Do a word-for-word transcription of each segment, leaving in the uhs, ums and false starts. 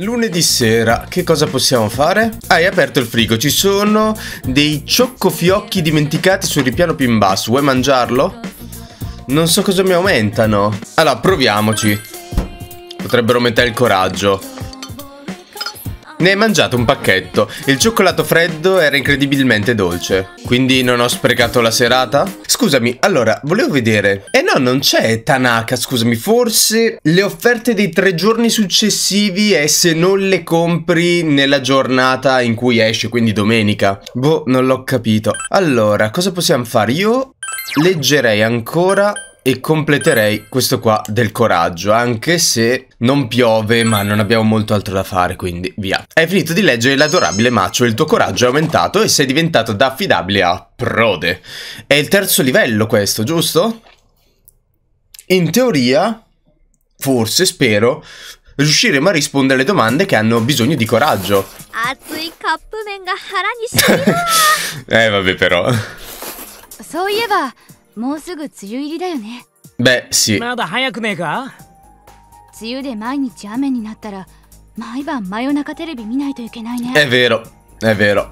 lunedì sera, che cosa possiamo fare? Hai aperto il frigo, ci sono dei cioccofiocchi dimenticati sul ripiano più in basso. Vuoi mangiarlo? Non so cosa mi aumentano. Allora, proviamoci. Potrebbero aumentare il coraggio. Ne hai mangiato un pacchetto. Il cioccolato freddo era incredibilmente dolce. Quindi non ho sprecato la serata? Scusami, allora, volevo vedere. Eh no, non c'è Tanaka, scusami. Forse le offerte dei tre giorni successivi e se non le compri nella giornata in cui esce, quindi domenica. Boh, non l'ho capito. Allora, cosa possiamo fare? Io leggerei ancora e completerei questo qua del coraggio, anche se non piove, ma non abbiamo molto altro da fare, quindi via. Hai finito di leggere l'adorabile Macho, il tuo coraggio è aumentato e sei diventato da affidabile a prode. È il terzo livello questo, giusto? In teoria, forse, spero, riusciremo a rispondere alle domande che hanno bisogno di coraggio. Eh vabbè però. Beh, sì. È vero, è vero.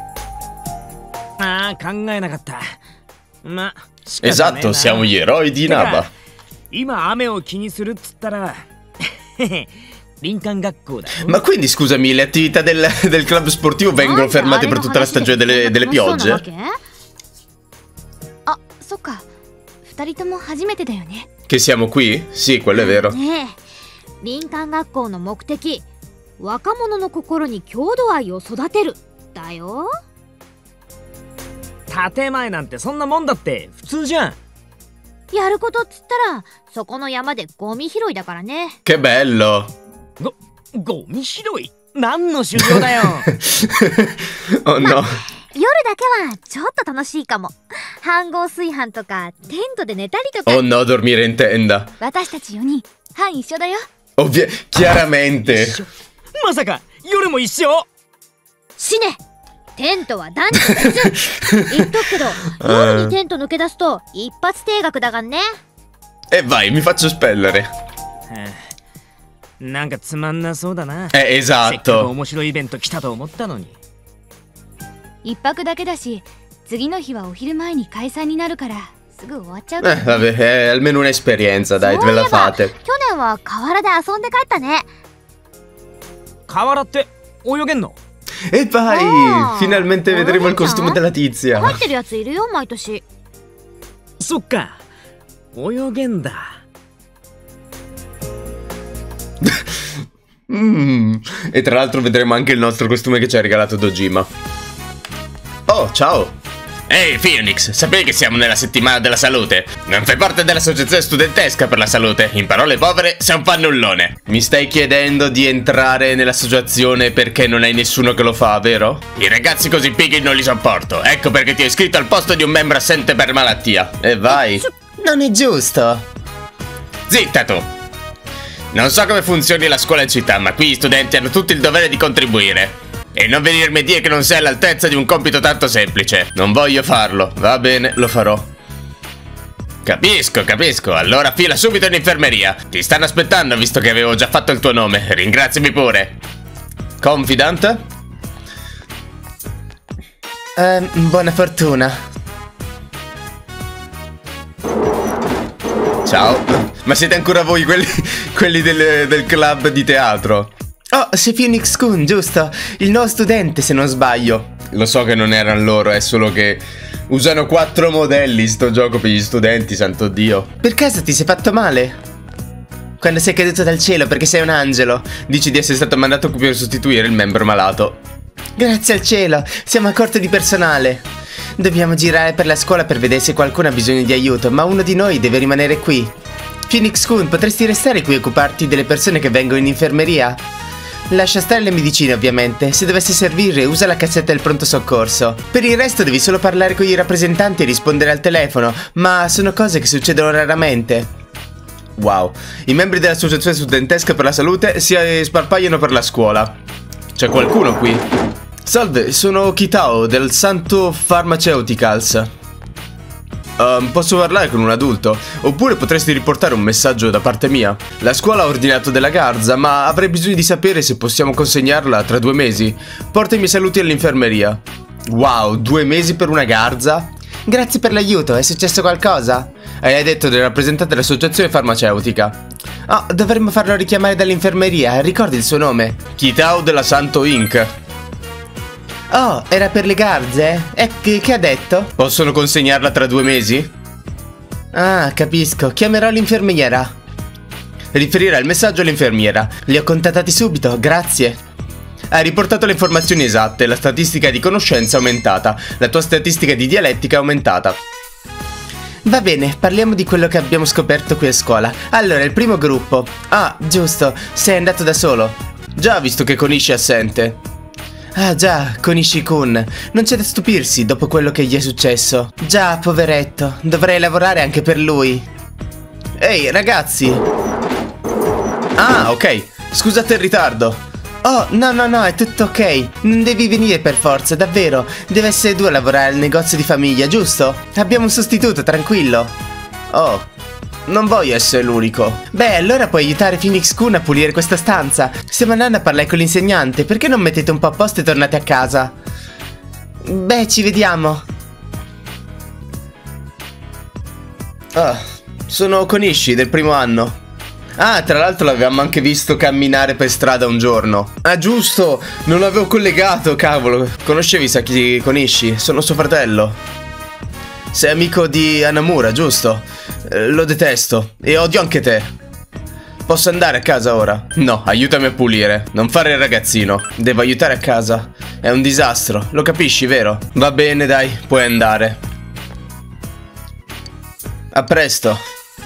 Esatto, siamo gli eroi di Inaba. Ma quindi, scusami, le attività del, del club sportivo vengono fermate per tutta la stagione delle, delle piogge? Che siamo qui? Sì, quello è vero. Che bello. Oh no. Oh no, dormire in tenda. Ovvio, chiaramente. E vai, mi faccio spellere. Eh, esatto. Eh, vabbè, è almeno un'esperienza, dai, ve la fate. E vai, finalmente vedremo il costume della tizia. mm. E tra l'altro vedremo anche il nostro costume che ci ha regalato Dojima. Oh, ciao. Ehi, hey, Phoenix, sapevi che siamo nella settimana della salute? Non fai parte dell'associazione studentesca per la salute. In parole povere, sei un fannullone. Mi stai chiedendo di entrare nell'associazione perché non hai nessuno che lo fa, vero? I ragazzi così pigri non li sopporto. Ecco perché ti ho iscritto al posto di un membro assente per malattia. E vai. Non è giusto. Zitta tu. Non so come funzioni la scuola in città, ma qui gli studenti hanno tutto il dovere di contribuire. E non venirmi a dire che non sei all'altezza di un compito tanto semplice. Non voglio farlo. Va bene, lo farò. Capisco, capisco. Allora fila subito in infermeria. Ti stanno aspettando visto che avevo già fatto il tuo nome. Ringraziami pure. Confidant? Eh, buona fortuna. Ciao. Ma siete ancora voi quelli, quelli del, del club di teatro? Oh, sei Phoenix Kun, giusto? Il nuovo studente, se non sbaglio. Lo so che non erano loro, è solo che usano quattro modelli sto gioco per gli studenti, santo Dio. Per caso ti sei fatto male? Quando sei caduto dal cielo perché sei un angelo. Dici di essere stato mandato qui per sostituire il membro malato. Grazie al cielo, siamo a corto di personale. Dobbiamo girare per la scuola per vedere se qualcuno ha bisogno di aiuto, ma uno di noi deve rimanere qui. Phoenix Kun, potresti restare qui e occuparti delle persone che vengono in infermeria? Lascia stare le medicine, ovviamente. Se dovesse servire, usa la cassetta del pronto soccorso. Per il resto devi solo parlare con i rappresentanti e rispondere al telefono, ma sono cose che succedono raramente. Wow. I membri dell'associazione studentesca per la salute si sparpagliano per la scuola. C'è qualcuno qui? Salve, sono Kitao del Santo Pharmaceuticals. Um, posso parlare con un adulto? Oppure potresti riportare un messaggio da parte mia? La scuola ha ordinato della garza, ma avrei bisogno di sapere se possiamo consegnarla tra due mesi. Porta i miei saluti all'infermeria. Wow, due mesi per una garza? Grazie per l'aiuto, è successo qualcosa? Hai detto del rappresentante dell'associazione farmaceutica. Oh, dovremmo farlo richiamare dall'infermeria, ricordi il suo nome? Kitao della Santo Incorporated. Oh, era per le garze? E che, che ha detto? Possono consegnarla tra due mesi? Ah, capisco, chiamerò l'infermiera. Riferirà il messaggio all'infermiera. Li ho contattati subito, grazie. Hai riportato le informazioni esatte, la statistica di conoscenza è aumentata, la tua statistica di dialettica è aumentata. Va bene, parliamo di quello che abbiamo scoperto qui a scuola. Allora, il primo gruppo. Ah, giusto, sei andato da solo. Già, visto che Konishi è assente. Ah già, Konishi-kun. Non c'è da stupirsi dopo quello che gli è successo. Già, poveretto, dovrei lavorare anche per lui. Ehi, ragazzi. Ah, ok, scusate il ritardo. Oh, no, no, no, è tutto ok. Non devi venire per forza, davvero. Deve essere tu a lavorare al negozio di famiglia, giusto? Abbiamo un sostituto, tranquillo. Oh, non voglio essere l'unico. Beh, allora puoi aiutare Phoenix-kun a pulire questa stanza. Stiamo andando a parlare con l'insegnante. Perché non mettete un po' a posto e tornate a casa? Beh, ci vediamo. Ah, sono Konishi del primo anno. Ah, tra l'altro l'avevamo anche visto camminare per strada un giorno. Ah, giusto, non l'avevo collegato, cavolo. Conoscevi Saki Konishi? Sono suo fratello. Sei amico di Hanamura, giusto? Eh, lo detesto e odio anche te. Posso andare a casa ora? No, aiutami a pulire. Non fare il ragazzino. Devo aiutare a casa. È un disastro, lo capisci, vero? Va bene, dai, puoi andare. A presto.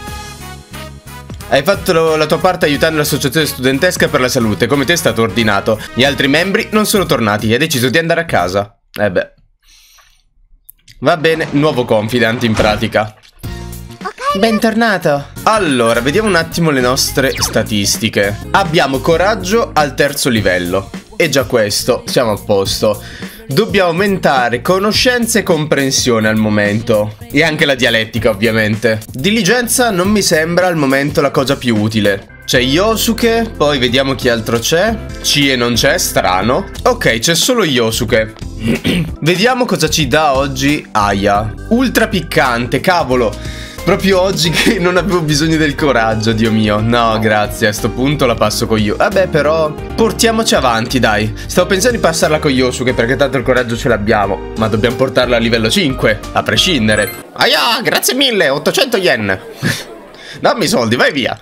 Hai fatto la tua parte aiutando l'associazione studentesca per la salute, come ti è stato ordinato. Gli altri membri non sono tornati e hai deciso di andare a casa. Eh beh. Va bene, nuovo confidant in pratica. Bentornato. Allora, vediamo un attimo le nostre statistiche. Abbiamo coraggio al terzo livello. E già questo, siamo a posto. Dobbiamo aumentare conoscenza e comprensione al momento. E anche la dialettica, ovviamente. Diligenza non mi sembra al momento la cosa più utile. C'è Yosuke, poi vediamo chi altro c'è. Chie non c'è, strano. Ok, c'è solo Yosuke. Vediamo cosa ci dà oggi Aya. Ultra piccante, cavolo. Proprio oggi che non avevo bisogno del coraggio, Dio mio. No, grazie, a sto punto la passo con Yosuke. Vabbè, però portiamoci avanti, dai. Stavo pensando di passarla con Yosuke perché tanto il coraggio ce l'abbiamo. Ma dobbiamo portarla a livello cinque, a prescindere. Aia, grazie mille, ottocento yen. Dammi i soldi, vai via.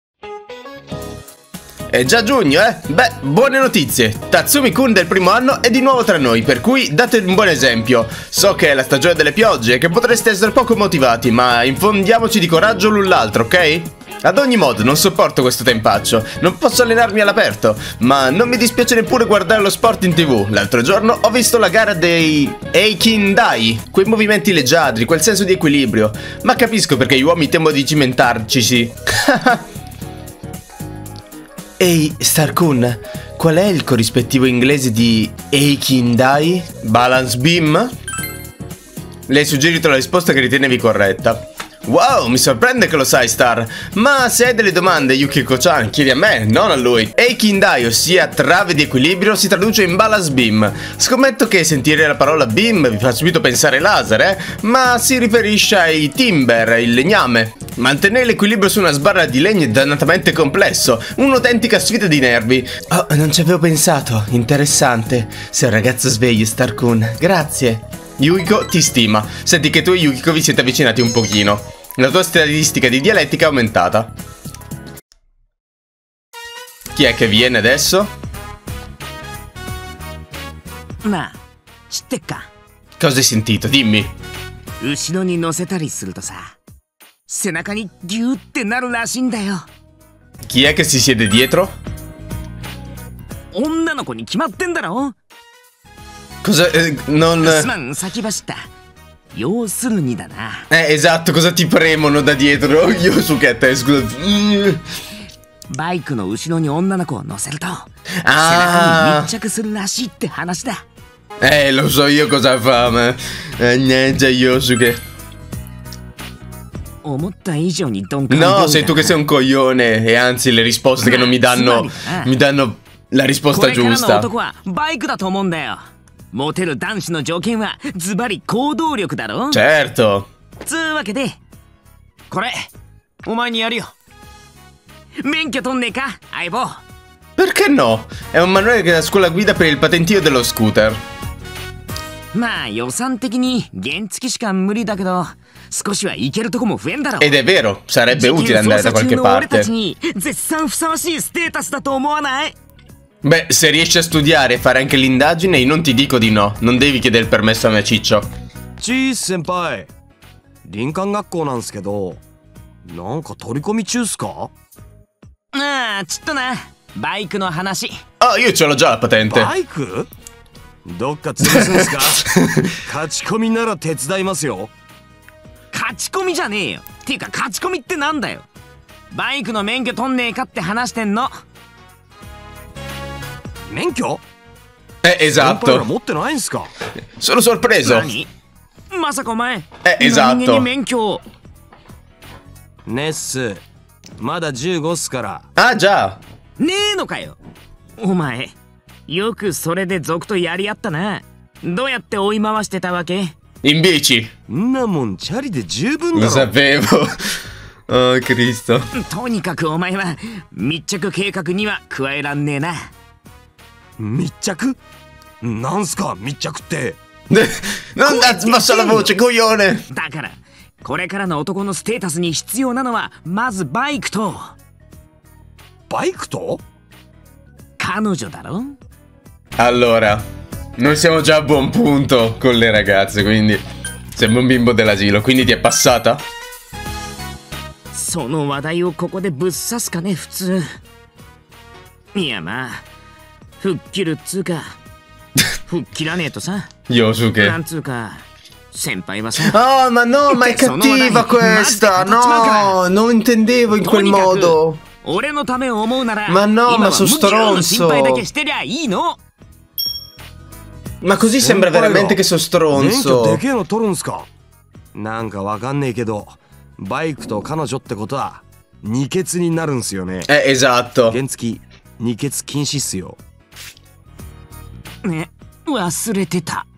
È già giugno, eh? Beh, buone notizie. Tatsumi-kun del primo anno è di nuovo tra noi, per cui date un buon esempio. So che è la stagione delle piogge e che potreste essere poco motivati, ma infondiamoci di coraggio l'un l'altro, ok? Ad ogni modo, non sopporto questo tempaccio. Non posso allenarmi all'aperto, ma non mi dispiace neppure guardare lo sport in tv. L'altro giorno ho visto la gara dei Eikindai, quei movimenti leggiadri, quel senso di equilibrio. Ma capisco perché gli uomini temono di cimentarci, sì. Ehi, Star-kun, qual è il corrispettivo inglese di Eikindai? Balance beam? Le hai suggerito la risposta che ritenevi corretta. Wow, mi sorprende che lo sai, Star. Ma se hai delle domande, Yukiko-chan, chiedi a me, non a lui. Eikindai, ossia trave di equilibrio, si traduce in balance beam. Scommetto che sentire la parola beam vi fa subito pensare laser, eh? Ma si riferisce ai timber, il legname. Mantenere l'equilibrio su una sbarra di legno è dannatamente complesso, un'autentica sfida di nervi. Oh, non ci avevo pensato, interessante. Sei un ragazzo sveglio, Star-kun, grazie. Yukiko ti stima, senti che tu e Yukiko vi siete avvicinati un pochino. La tua statistica di dialettica è aumentata. Chi è che viene adesso? Ma, chittekka? Cosa hai sentito? Dimmi. 後ろに乗せたりするとさ、背中にギューってなるらしいんだよ。 Chi è che si siede dietro? 女の子に決まってんだろ。 Cosa? Eh, non... すまん、先走った。要するにだな。 Eh, esatto, cosa ti premono da dietro? Yosuke a te, scusa. バイクの後ろに女の子を乗せると、 Ah. 背中に密着するらしいって話だ。 Eh, lo so io cosa fa, ma... Mannaggia Yosuke. No, sei tu che sei un coglione. E anzi, le risposte che non mi danno mi danno la risposta giusta. Certo. Perché no? È un manuale che è la scuola guida per il patentino dello scooter. Ed è vero, sarebbe utile andare da qualche parte. Beh, se riesci a studiare e fare anche l'indagine, io non ti dico di no. Non devi chiedere il permesso a mia ciccio. Chi senpai, Rinkan Gakkouなんすけど、なんか取り込み中っすか? Ah, ちょっとな、バイクの話。 Ah, io ce l'ho già la patente. バイク? どっか潰すんすか? 勝ち込みなら手伝いますよ。 勝ち込みじゃねえよ。ていうか勝ち込みってなんだよ。バイクの免許取んねえかって話してんの。 免許? Eh, esatto. 持ってないんすか? Sono sorpreso. 何? まさかお前、 え、esatto. 何気に免許ねっす。まだじゅうごっすから。 Ah, già. ねえのかよ。お前、よくそれで族とやり合ったな。どうやって追い回してたわけ? In bici. んなもんチャリで十分だろ。 Lo sapevo. Oh, Cristo. とにかくお前は密着計画には加えらんねえな。 密着? なんすか密着って。 Non abbassa la voce, coglione. だからこれからの男のステータスに必要なのはまずバイクとバイクと彼女だろ? Allora, noi siamo già a buon punto con le ragazze, quindi sembra un bimbo dell'asilo, quindi ti è passata? その話題をここでぶっ刺すかね普通。いやまあ吹っ切るっつうか吹っ切らねえとさ。 Yosuke. なんつうか先輩はさ。 Oh, ma no, ma è cattiva questa. No, non intendevo in quel modo. 俺のためを思うなら Ma no, 今 ma は sono 無料の心配だ stronzo. けしてりゃいいの。 Ma così sembra veramente che sono 免許で stronzo. けえの取るんすか? なんかわかんねえけど、バイクと彼女ってことは二欠になるんすよね。 Eh, esatto. 原付二欠禁止っすよ。 ね、忘れてた。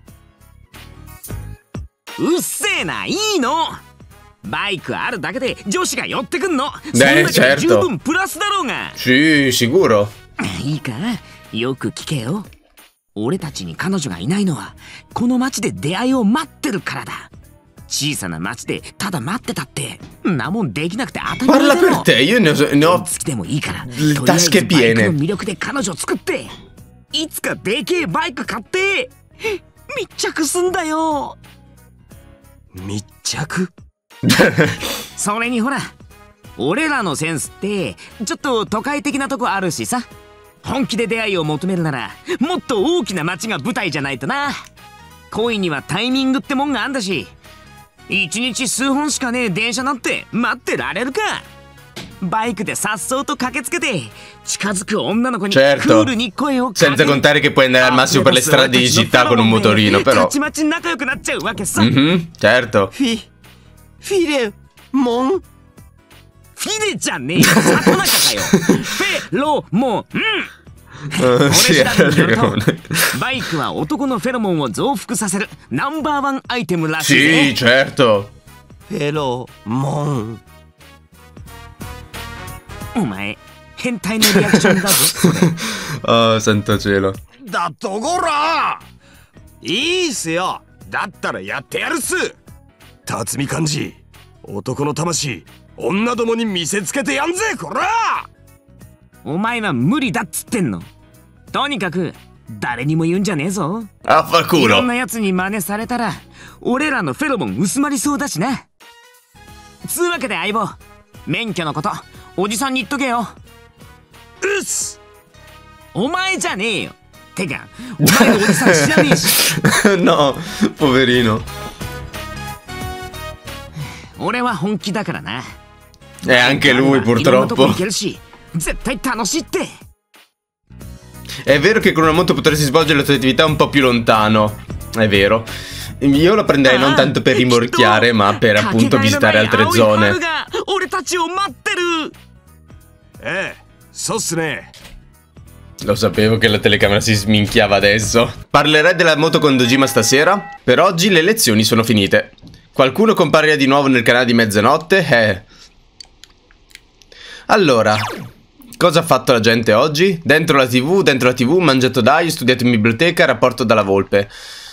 うっせえな、いいの。バイクあるだけで女子が寄ってくんの。そんだけで十分プラスだろうが。 Sì, sicuro. いいか、よく聞けよ。俺たちに彼女がいないのはこの街で出会いを待ってるからだ。小さな町でただ待ってたってんなもんできなくて当たり前 Parla だ per ろ。 te, io ne ho, ne ho 月でもいいから、 le とりあえず tasche バイク piene. の魅力で彼女作って、いつかでけえバイク買って密着すんだよ。 密着? それにほら、俺らのセンスってちょっと都会的なとこあるしさ。本気で出会いを求めるならもっと大きな街が舞台じゃないとな。恋にはタイミングってもんがあんだし、一日数本しかねえ電車なんて待ってられるか。バイクでさっそうと駆けつけて近づく女の子にク Certo. ールに声をかける。 Senza contare che puoi andare al massimo per le strade di città con un motorino, た però. ちまち仲良くなっちゃうわけさ。 Mhm, certo. フィフィレモン? フィレじゃねえよ、里中かよ。フェロモン。 Uh, sì, ha ragione. バイクは男のフェロモンを増幅させるナンバーワンアイテムらしい Sì, ぜ。 certo. フェロモン。 お前変態のリアクションだぞそれ。 Oh, santo cielo. だとこらいいっすよ。だったらやってやるっす。辰巳幹事、男の魂女どもに見せつけてやんぜこら。 お前は無理だっつってんの。とにかく誰にも言うんじゃねえぞ。 Ah, fa いろん culo. なやつに真似されたら俺らのフェロモン薄まりそうだしな。つうわけで相棒、免許のことおじさんに言っとけよ。 うっす。 お前じゃねえよ。てかお前のおじさん知らねえし。 No, poverino. 俺は本気だからな。 E anche lui, いろんなとこ purtroppo. 行けるし絶対楽しいって。 È vero che con una moto potresti svolgere le tue attività un po' più lontano. È vero. Io lo prenderei non tanto per rimorchiare, ma per appunto visitare altre zone. Eh, so ne. Lo sapevo che la telecamera si sminchiava adesso. Parlerei della moto con Dojima stasera. Per oggi le lezioni sono finite. Qualcuno comparirà di nuovo nel canale di mezzanotte? Eh. Allora, cosa ha fatto la gente oggi? Dentro la tv, dentro la tv, mangiato d'aglio, studiato in biblioteca, rapporto dalla volpe.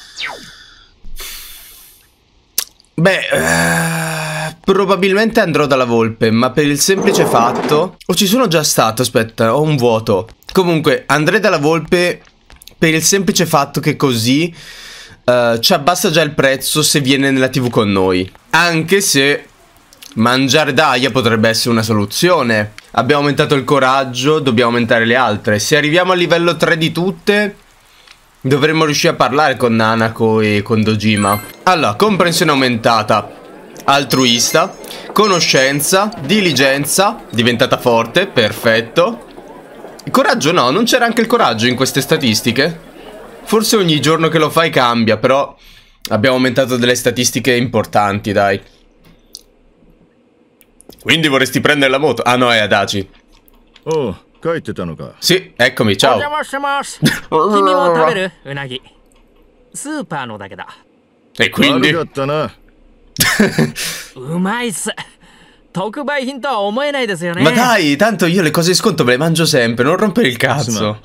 Beh, eh, probabilmente andrò dalla volpe, ma per il semplice fatto... O ci sono già stato, aspetta, ho un vuoto. Comunque, andrei dalla volpe per il semplice fatto che così uh, ci abbassa già il prezzo se viene nella tv con noi. Anche se mangiare d'aia potrebbe essere una soluzione. Abbiamo aumentato il coraggio, dobbiamo aumentare le altre. Se arriviamo al livello tre di tutte, dovremmo riuscire a parlare con Nanako e con Dojima. Allora, comprensione aumentata, altruista, conoscenza, diligenza, diventata forte, perfetto. Coraggio no, non c'era anche il coraggio in queste statistiche? Forse ogni giorno che lo fai cambia, però abbiamo aumentato delle statistiche importanti, dai. Quindi vorresti prendere la moto? Ah no, è Adachi. Oh, sì, eccomi, ciao. E quindi? Ma dai, tanto io le cose di sconto me le mangio sempre, non rompere il cazzo.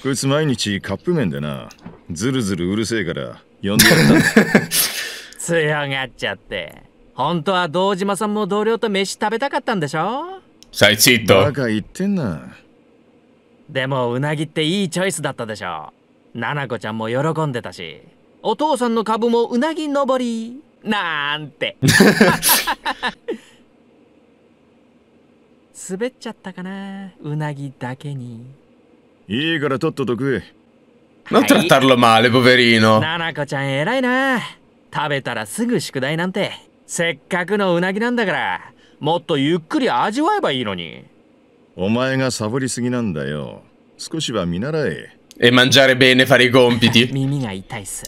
Stai zitto. でもうなぎっていいチョイスだったでしょ。ななこちゃんも喜んでたし、お父さんの株もうなぎ登りなんて。滑っちゃったかな、うなぎだけに。 いいからとっとと食え。 Non trattarlo male, poverino. ななこちゃん偉いな。食べたらすぐ宿題なんて。せっかくのうなぎなんだから、もっとゆっくり味わえばいいのに。 お前がサボりすぎなんだよ。少しは見習え。 E mangiare bene, fare i compiti. 耳が痛いっす。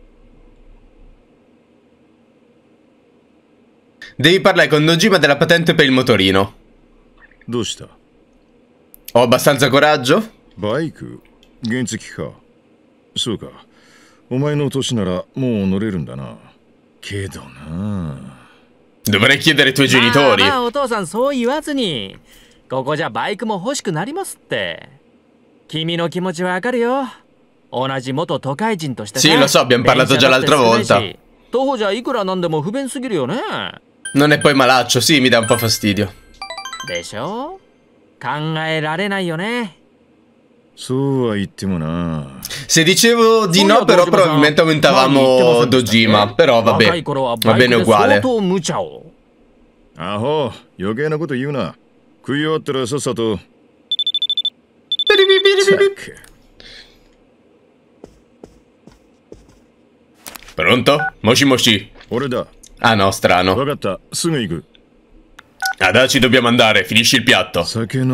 Devi parlare con Dojima della patente per il motorino. どうした? Ho abbastanza coraggio? バイク? 原付か。そうか。お前の年ならもう乗れるんだな。けどな。 Dovrei chiedere ai tuoi genitori. まあ、お父さんそう言わずに。 ここじゃバイクも欲しくなりますって。君の気持ちはわかるよ。同じ元都会人としてさ。 Sì, lo so, abbiamo parlato già l'altra volta. 徒歩じゃいくらなんでも不便すぎるよね。 Non è poi malaccio, sì, mi dà un po' fastidio. でしょ? 考えられないよね。 そうは言ってもな。 Se dicevo di no, però probabilmente aumentavamo Dojima. Però vabbè, va bene uguale. アホ、余計なこと言うな。 食い終わったらさっさと。 Pronto? Moshi Moshi. Ah no, strano. Adachi, dobbiamo andare, finisci il piatto.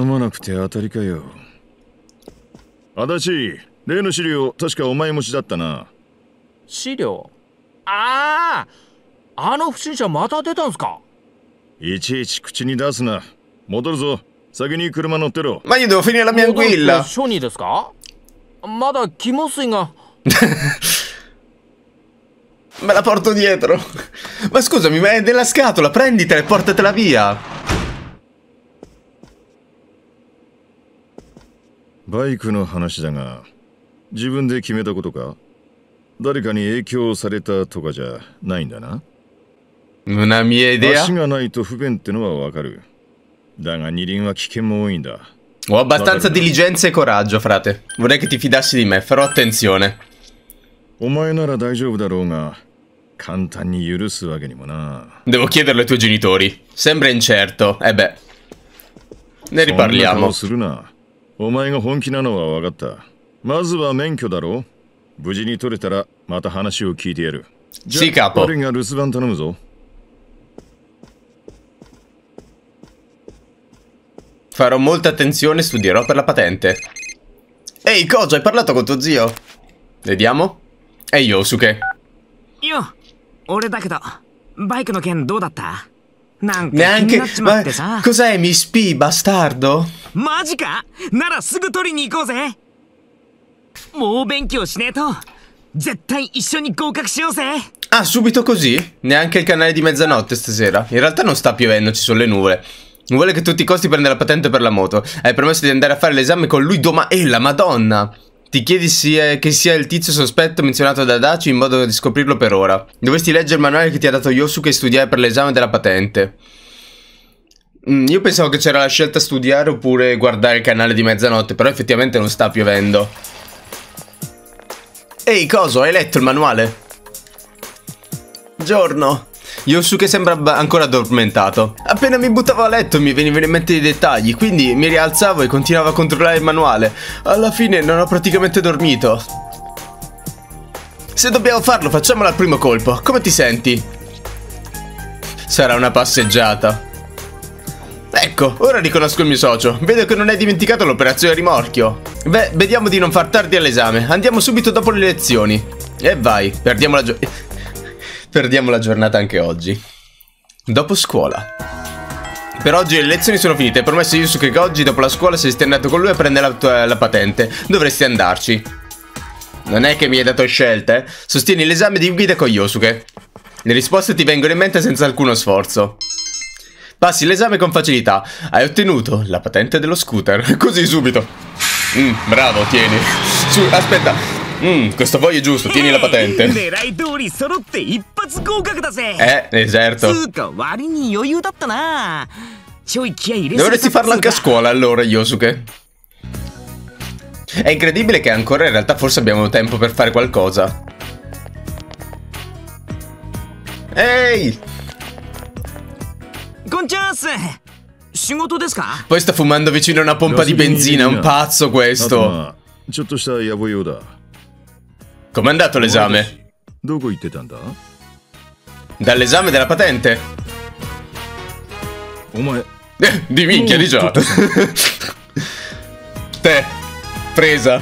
Adachi, 例の資料、確かお前持ちだったな。 資料? Ah, あの不審者また出たんすか? いちいち口に出すな。 戻るぞ。先に車乗ってろ。 Ma io devo finire la mia anguilla. 初にですか? まだ肝水が。 Me la porto dietro. Ma scusami, ma è nella scatola, prenditela e portatela via. バイクの話だが、自分で決めたことか? 誰かに影響されたとかじゃないんだな? Una mia idea? 足がないと不便ってのはわかる。 Ho abbastanza diligenza e coraggio, frate. Vorrei che ti fidassi di me, farò attenzione. Devo chiederlo ai tuoi genitori. Sembra incerto. Eh beh. Ne riparliamo. Sì, capo. Farò molta attenzione e studierò per la patente. Ehi, Kojo, hai parlato con tuo zio? Vediamo. Ehi, Yosuke. Io, 俺だけどバイクの件どうだった？なんか気に Neanche... なっちま Ma ってさ。 cos'è, mi spi, bastardo? マジか？ならすぐ取りに行こうぜ。もう勉強しねえと。絶対一緒に合格しようぜ。 Ah, subito così? Neanche il canale di mezzanotte stasera. In realtà non sta piovendo, ci sono le nuvole. Vuole che a tutti i costi prenda la patente per la moto. Hai promesso di andare a fare l'esame con lui domani. Eh, la madonna! Ti chiedi sia, che sia il tizio sospetto menzionato da Adachi in modo di scoprirlo per ora. Dovresti leggere il manuale che ti ha dato Yosuke e studiare per l'esame della patente. Mm, io pensavo che c'era la scelta studiare oppure guardare il canale di mezzanotte, però effettivamente non sta piovendo. Ehi, coso, hai letto il manuale? Giorno. Yosuke sembra ancora addormentato. Appena mi buttavo a letto mi venivano in mente i dettagli, quindi mi rialzavo e continuavo a controllare il manuale. Alla fine non ho praticamente dormito. Se dobbiamo farlo, facciamolo al primo colpo. Come ti senti? Sarà una passeggiata. Ecco, ora riconosco il mio socio. Vedo che non hai dimenticato l'operazione rimorchio. Beh, vediamo di non far tardi all'esame. Andiamo subito dopo le lezioni. E vai, perdiamo la giornata. Perdiamo la giornata anche oggi. Dopo scuola. Per oggi le lezioni sono finite. Hai promesso a Yusuke che oggi dopo la scuola saresti andato con lui a prendere la, tua, la patente. Dovresti andarci. Non è che mi hai dato scelte. Sostieni l'esame di guida con Yosuke. Le risposte ti vengono in mente senza alcuno sforzo. Passi l'esame con facilità. Hai ottenuto la patente dello scooter. Così subito. Mm, bravo, tieni. Su, aspetta. Mm, questo poi è giusto, tieni la patente. Eh, certo. Dovresti farlo anche a scuola allora, Yosuke. È incredibile che ancora in realtà forse abbiamo tempo per fare qualcosa. Ehi! Poi sta fumando vicino a una pompa di benzina, è un pazzo questo. Com'è andato l'esame? Dall'esame della patente? Eh, di minchia, di già. Te, presa.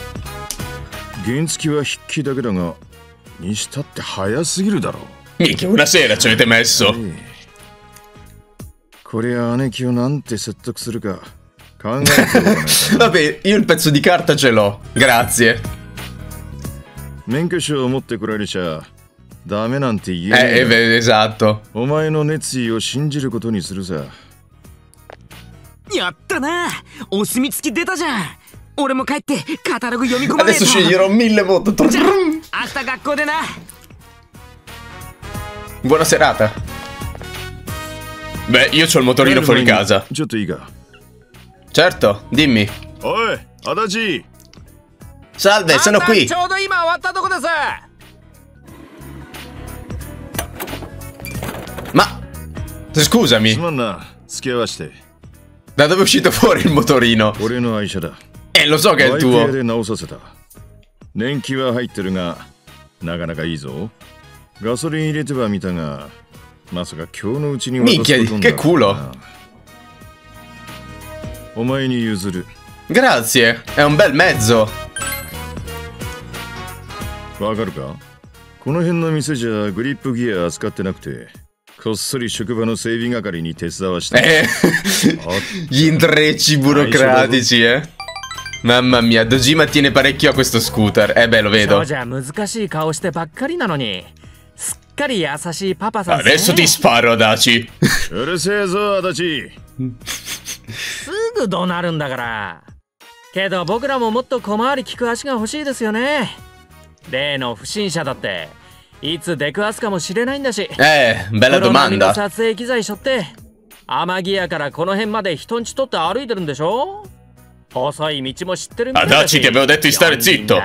Minchia, una sera ci avete messo. Vabbè, io il pezzo di carta ce l'ho. Grazie. Eh, eh, esatto. Adesso sceglierò mille moto. Buona serata. Beh, io c'ho il motorino fuori casa. Certo, dimmi. Salve, sono qui. Ma scusami. Da dove è uscito fuori il motorino? Eh, lo so che è il tuo. Minchia, che culo. Grazie, è un bel mezzo. Eh, gli intrecci burocratici, eh. Mamma mia, Dojima tiene parecchio a questo scooter. Eh beh, lo vedo. Adesso ti sparo, Adachi. Eh, bella domanda. Adachi, ti avevo detto di stare zitto.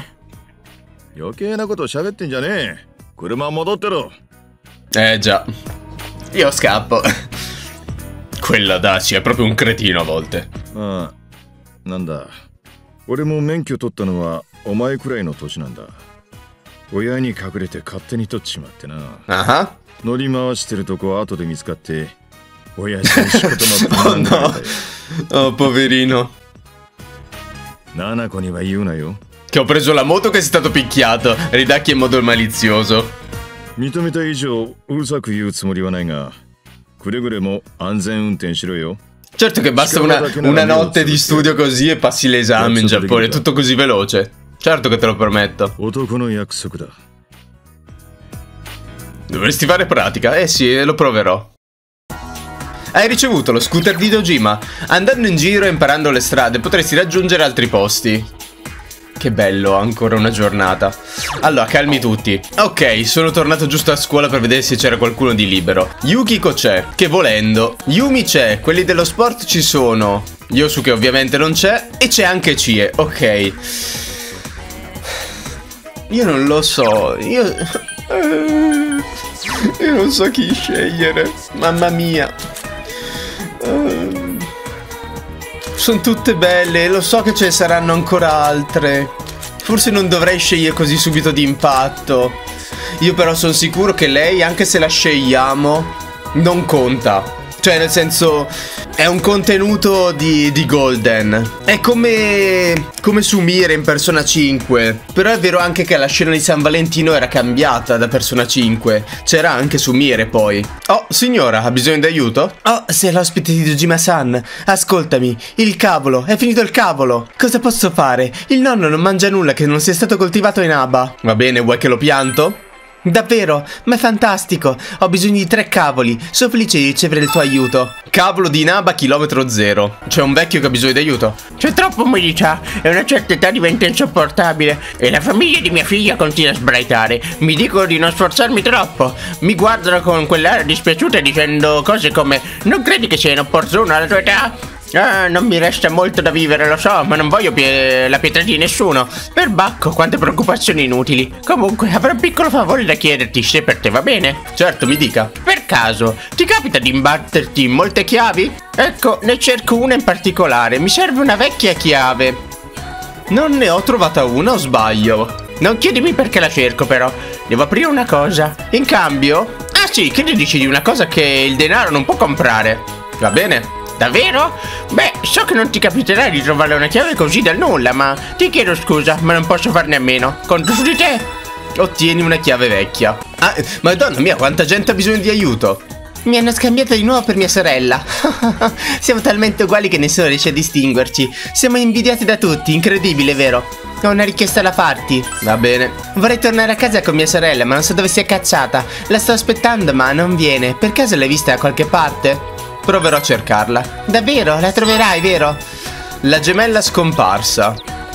Eh già. Io scappo. Quella Adachi è proprio un cretino a volte. Ah, nanda. 俺も免許取ったのはお前くらいの年なんだ。親に隠れて勝手に取っちまってな。あは。乗り回してるとこ後で見つかって、親父に仕事の頼んで。Oh, poverino. Nanako ni wa iu na yo. Che ho preso la moto che sei stato picchiato. Ridacchi in modo malizioso. 認めた以上うるさく言うつもりはないが、くれぐれも安全運転しろよ。 Certo che basta una, una notte di studio così e passi l'esame in Giappone, è tutto così veloce. Certo che te lo permetto. Dovresti fare pratica, eh sì, lo proverò. Hai ricevuto lo scooter di Dojima. Andando in giro e imparando le strade potresti raggiungere altri posti. Che bello, ancora una giornata. Allora, calmi tutti. Ok, sono tornato giusto a scuola per vedere se c'era qualcuno di libero. Yukiko c'è, che volendo. Yumi c'è, quelli dello sport ci sono. Yosuke ovviamente non c'è. E c'è anche Chie, ok. Io non lo so, io... Io non so chi scegliere. Mamma mia. Uh, sono tutte belle, lo so che ce ne saranno ancora altre. Forse non dovrei scegliere così subito d'impatto. Io però sono sicuro che lei, anche se la scegliamo, non conta. Cioè, nel senso, è un contenuto di, di Golden. È come, come Sumire in Persona cinque. Però è vero anche che la scena di San Valentino era cambiata da Persona cinque. C'era anche Sumire poi. Oh, signora, ha bisogno di aiuto? Oh, sei l'ospite di Dojima-san. Ascoltami, il cavolo, è finito il cavolo. Cosa posso fare? Il nonno non mangia nulla che non sia stato coltivato in Aba. Va bene, vuoi che lo pianto? Davvero? Ma è fantastico! Ho bisogno di tre cavoli. Sono felice di ricevere il tuo aiuto. Cavolo di Inaba chilometro zero. C'è un vecchio che ha bisogno di aiuto. C'è troppa umidità e a una certa età diventa insopportabile. E la famiglia di mia figlia continua a sbraitare. Mi dicono di non sforzarmi troppo. Mi guardano con quell'aria dispiaciuta dicendo cose come: non credi che sia inopportuno alla tua età? Ah, non mi resta molto da vivere, lo so, ma non voglio pie la pietra di nessuno. Perbacco, quante preoccupazioni inutili. Comunque, avrò un piccolo favore da chiederti, se per te va bene. Certo, mi dica. Per caso, ti capita di imbatterti in molte chiavi? Ecco, ne cerco una in particolare. Mi serve una vecchia chiave. Non ne ho trovata una o sbaglio? Non chiedimi perché la cerco, però. Devo aprire una cosa. In cambio... Ah sì, che ne dici di una cosa che il denaro non può comprare? Va bene. Davvero? Beh, so che non ti capiterà di trovare una chiave così dal nulla, ma ti chiedo scusa, ma non posso farne a meno. Conto su di te. Ottieni una chiave vecchia. Ah, madonna mia, quanta gente ha bisogno di aiuto. Mi hanno scambiata di nuovo per mia sorella. Siamo talmente uguali che nessuno riesce a distinguerci. Siamo invidiati da tutti, incredibile, vero? Ho una richiesta da farti. Va bene. Vorrei tornare a casa con mia sorella, ma non so dove sia cacciata. La sto aspettando, ma non viene. Per caso l'hai vista da qualche parte? Proverò a cercarla. Davvero? La troverai, vero? La gemella scomparsa.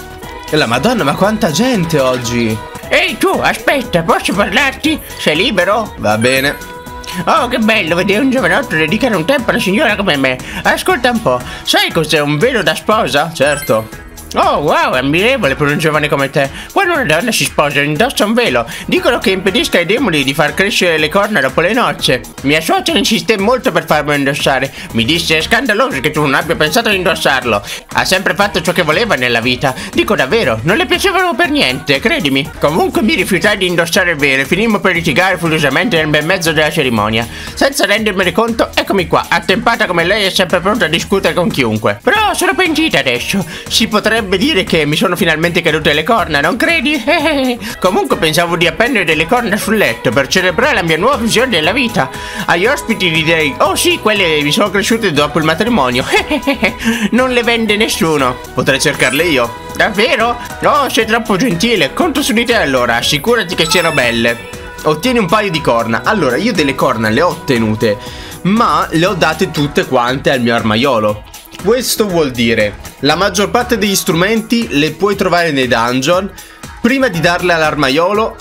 E la madonna, ma quanta gente oggi. Ehi tu, aspetta, posso parlarti? Sei libero? Va bene. Oh, che bello vedere un giovanotto dedicare un tempo a una signora come me. Ascolta un po', sai cos'è un velo da sposa? Certo. Oh wow, è ammirevole per un giovane come te. Quando una donna si sposa indossa un velo, dicono che impedisca ai demoni di far crescere le corna dopo le nozze. Mia suocera insiste molto per farmelo indossare. Mi disse: è scandaloso che tu non abbia pensato di indossarlo. Ha sempre fatto ciò che voleva nella vita. Dico davvero, non le piacevano per niente, credimi. Comunque mi rifiutai di indossare il velo e finimmo per litigare furiosamente nel bel mezzo della cerimonia. Senza rendermene conto, eccomi qua, attempata come lei è sempre pronta a discutere con chiunque. Però sono pentita adesso. Si potrebbe dire che mi sono finalmente cadute le corna, non credi? Comunque pensavo di appendere delle corna sul letto per celebrare la mia nuova visione della vita. Agli ospiti gli direi: oh sì, quelle mi sono cresciute dopo il matrimonio. Non le vende nessuno. Potrei cercarle io. Davvero? No, sei troppo gentile. Conto su di te allora, assicurati che siano belle. Ottieni un paio di corna. Allora, io delle corna le ho ottenute, ma le ho date tutte quante al mio armaiolo. Questo vuol dire, la maggior parte degli strumenti le puoi trovare nei dungeon. Prima di darle all'armaiolo,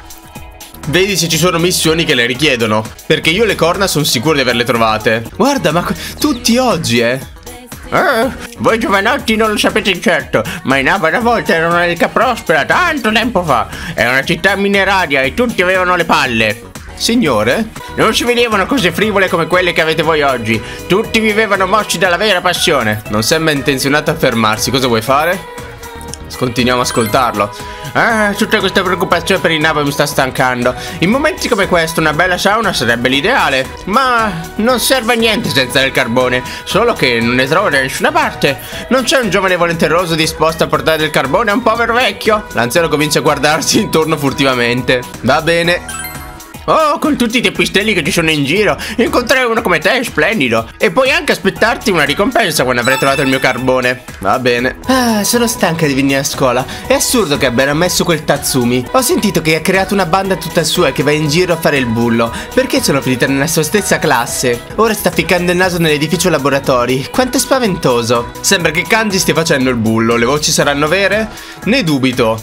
vedi se ci sono missioni che le richiedono, perché io le corna sono sicuro di averle trovate. Guarda, ma tutti oggi, eh Eh, voi giovanotti non lo sapete certo, ma in Aba una volta era una ricca prospera, tanto tempo fa. Era una città mineraria e tutti avevano le palle. Signore? Non si vedevano cose frivole come quelle che avete voi oggi. Tutti vivevano mossi dalla vera passione. Non sembra intenzionato a fermarsi. Cosa vuoi fare? Continuiamo a ascoltarlo. Ah, tutta questa preoccupazione per il Nava mi sta stancando. In momenti come questo una bella sauna sarebbe l'ideale. Ma non serve a niente senza del carbone. Solo che non ne trovo da nessuna parte. Non c'è un giovane volenteroso disposto a portare del carbone a un povero vecchio? L'anziano comincia a guardarsi intorno furtivamente. Va bene. Oh, con tutti i teppistelli che ci sono in giro, incontrare uno come te è splendido. E puoi anche aspettarti una ricompensa quando avrai trovato il mio carbone. Va bene. Ah, sono stanca di venire a scuola. È assurdo che abbiano ammesso quel Tatsumi. Ho sentito che ha creato una banda tutta sua e che va in giro a fare il bullo. Perché sono finita nella sua stessa classe? Ora sta ficcando il naso nell'edificio laboratori. Quanto è spaventoso. Sembra che Kanji stia facendo il bullo. Le voci saranno vere? Ne dubito.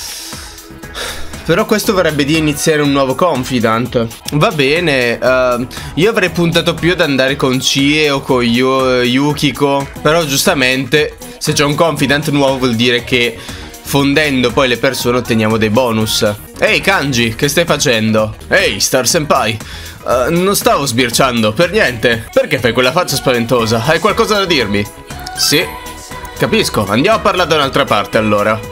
Però questo vorrebbe dire iniziare un nuovo confidant. Va bene, uh, io avrei puntato più ad andare con Chie o con Yu Yukiko. Però giustamente, se c'è un confidant nuovo vuol dire che fondendo poi le persone otteniamo dei bonus. Ehi Kanji, che stai facendo? Ehi Star Senpai, uh, non stavo sbirciando, per niente. Perché fai quella faccia spaventosa? Hai qualcosa da dirmi? Sì, capisco, andiamo a parlare da un'altra parte allora.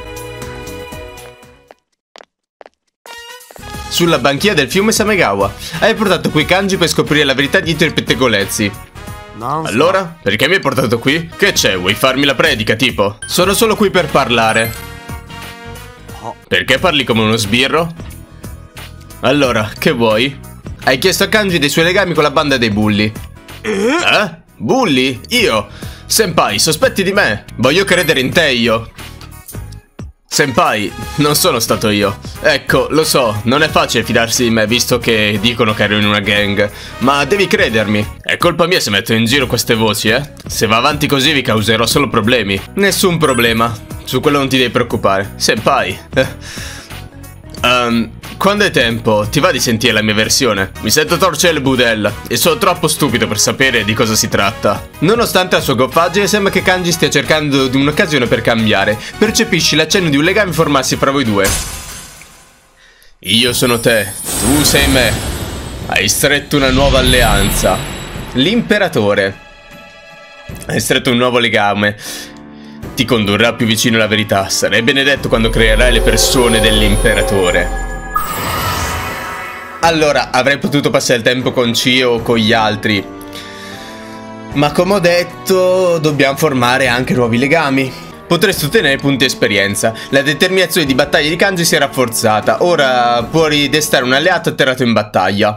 Sulla banchina del fiume Samegawa. Hai portato qui Kanji per scoprire la verità dietro i pettegolezzi. Allora? Perché mi hai portato qui? Che c'è? Vuoi farmi la predica, tipo? Sono solo qui per parlare. Perché parli come uno sbirro? Allora, che vuoi? Hai chiesto a Kanji dei suoi legami con la banda dei bulli. Eh? Bulli? Io? Senpai, sospetti di me? Voglio credere in te io. Senpai, non sono stato io. Ecco, lo so, non è facile fidarsi di me visto che dicono che ero in una gang. Ma devi credermi. È colpa mia se metto in giro queste voci, eh? Se va avanti così vi causerò solo problemi. Nessun problema. Su quello non ti devi preoccupare. Senpai. um, quando è tempo, ti va di sentire la mia versione? Mi sento torcere le budella e sono troppo stupido per sapere di cosa si tratta. Nonostante la sua goffaggine, sembra che Kanji stia cercando di un'occasione per cambiare. Percepisci l'accenno di un legame formarsi fra voi due. Io sono te, tu sei me. Hai stretto una nuova alleanza. L'imperatore. Hai stretto un nuovo legame. Ti condurrà più vicino alla verità. Sarai benedetto quando creerai le persone dell'imperatore. Allora, avrei potuto passare il tempo con Chie o con gli altri. Ma come ho detto, dobbiamo formare anche nuovi legami. Potresti ottenere punti esperienza. La determinazione di battaglia di Kanji si è rafforzata. Ora può ridestare un alleato atterrato in battaglia.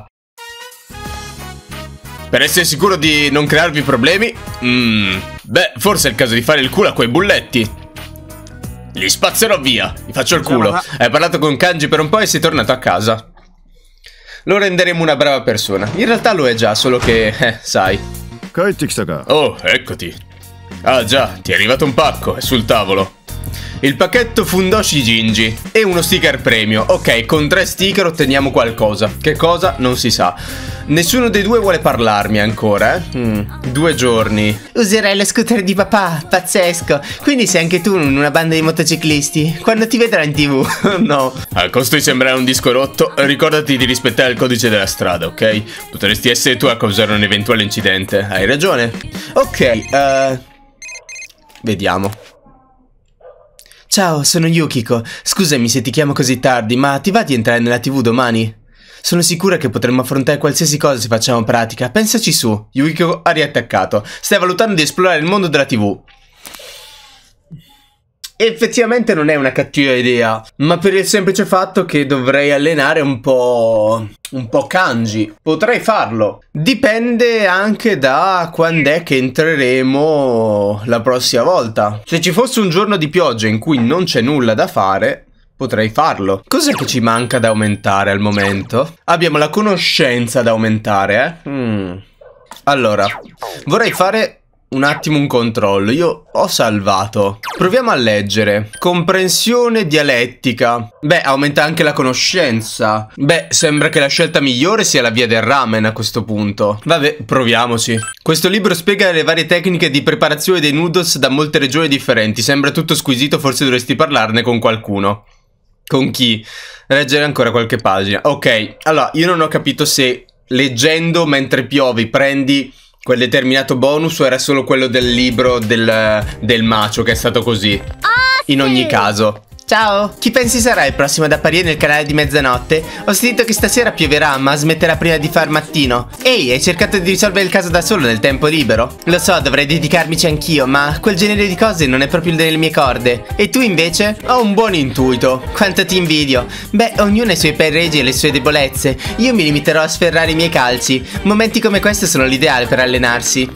Per essere sicuro di non crearvi problemi, mm, beh, forse è il caso di fare il culo a quei bulletti. Li spazzerò via. Gli faccio il culo. Hai parlato con Kanji per un po' e sei tornato a casa. Lo renderemo una brava persona. In realtà lo è già, solo che, eh, sai. Oh, eccoti. Ah già, ti è arrivato un pacco, è sul tavolo. Il pacchetto Fundoshi Jinji e uno sticker premio. Ok, con tre sticker otteniamo qualcosa. Che cosa? Non si sa. Nessuno dei due vuole parlarmi ancora, eh? Mm, due giorni. Userai lo scooter di papà, pazzesco. Quindi sei anche tu in una banda di motociclisti. Quando ti vedrò in tv. No. Al costo di sembrare un disco rotto, ricordati di rispettare il codice della strada, ok? Potresti essere tu a causare un eventuale incidente. Hai ragione. Ok, uh, vediamo. Ciao, sono Yukiko. Scusami se ti chiamo così tardi, ma ti va di entrare nella tivù domani? Sono sicura che potremmo affrontare qualsiasi cosa se facciamo pratica. Pensaci su. Yukiko ha riattaccato. Stai valutando di esplorare il mondo della tivù. Effettivamente non è una cattiva idea, ma per il semplice fatto che dovrei allenare un po'... un po' Kanji. Potrei farlo. Dipende anche da quando è che entreremo la prossima volta. Se ci fosse un giorno di pioggia in cui non c'è nulla da fare, potrei farlo. Cos'è che ci manca da aumentare al momento? Abbiamo la conoscenza da aumentare, eh? Mm. Allora, vorrei fare... un attimo un controllo. Io ho salvato. Proviamo a leggere. Comprensione dialettica. Beh, aumenta anche la conoscenza. Beh, sembra che la scelta migliore sia la via del ramen a questo punto. Vabbè, proviamoci. Questo libro spiega le varie tecniche di preparazione dei noodles da molte regioni differenti. Sembra tutto squisito, forse dovresti parlarne con qualcuno. Con chi? Leggere ancora qualche pagina. Ok, allora, io non ho capito se leggendo mentre piovi prendi quel determinato bonus o era solo quello del libro del, del macio che è stato così. In ogni caso, Ciao! Chi pensi sarà il prossimo ad apparire nel canale di mezzanotte? Ho sentito che stasera pioverà, ma smetterà prima di far mattino. Ehi, hai cercato di risolvere il caso da solo nel tempo libero? Lo so, dovrei dedicarmici anch'io, ma quel genere di cose non è proprio nelle mie corde. E tu invece? Ho un buon intuito. Quanto ti invidio. Beh, ognuno ha i suoi pregi e le sue debolezze. Io mi limiterò a sferrare i miei calci. Momenti come questo sono l'ideale per allenarsi.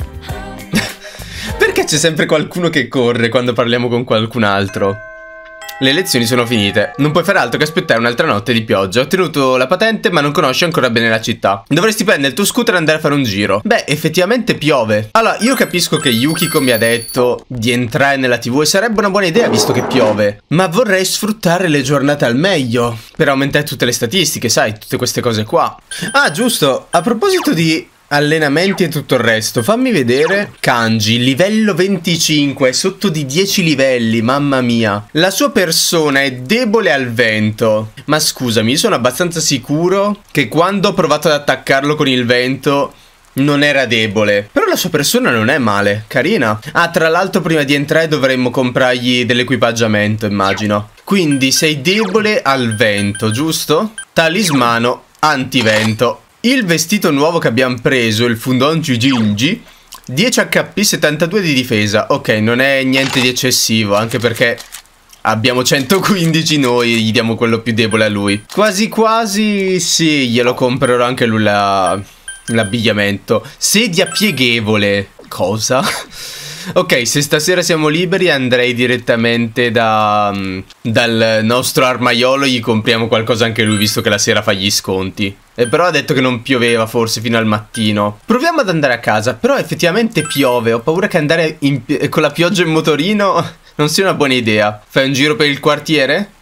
Perché c'è sempre qualcuno che corre quando parliamo con qualcun altro? Le lezioni sono finite, non puoi fare altro che aspettare un'altra notte di pioggia. Ho ottenuto la patente ma non conosci ancora bene la città. Dovresti prendere il tuo scooter e andare a fare un giro. Beh, effettivamente piove. Allora, io capisco che Yukiko mi ha detto di entrare nella tivù e sarebbe una buona idea visto che piove, ma vorrei sfruttare le giornate al meglio per aumentare tutte le statistiche, sai, tutte queste cose qua. Ah, giusto, a proposito di allenamenti e tutto il resto, fammi vedere. Kanji, livello venticinque, sotto di dieci livelli, mamma mia. La sua persona è debole al vento. Ma scusami, io sono abbastanza sicuro che quando ho provato ad attaccarlo con il vento non era debole. Però la sua persona non è male, carina. Ah, tra l'altro prima di entrare dovremmo comprargli dell'equipaggiamento, immagino. Quindi sei debole al vento, giusto? Talismano antivento. Il vestito nuovo che abbiamo preso, il Fundon Jujinji, dieci acca pi, settantadue di difesa. Ok, non è niente di eccessivo, anche perché abbiamo centoquindici noi e gli diamo quello più debole a lui. Quasi quasi sì, glielo comprerò anche lui l'abbigliamento. Sedia pieghevole. Cosa? Ok, se stasera siamo liberi andrei direttamente da dal nostro armaiolo e gli compriamo qualcosa anche lui, visto che la sera fa gli sconti. E però ha detto che non pioveva forse fino al mattino. Proviamo ad andare a casa, però effettivamente piove. Ho paura che andare in, con la pioggia in motorino non sia una buona idea. Fai un giro per il quartiere?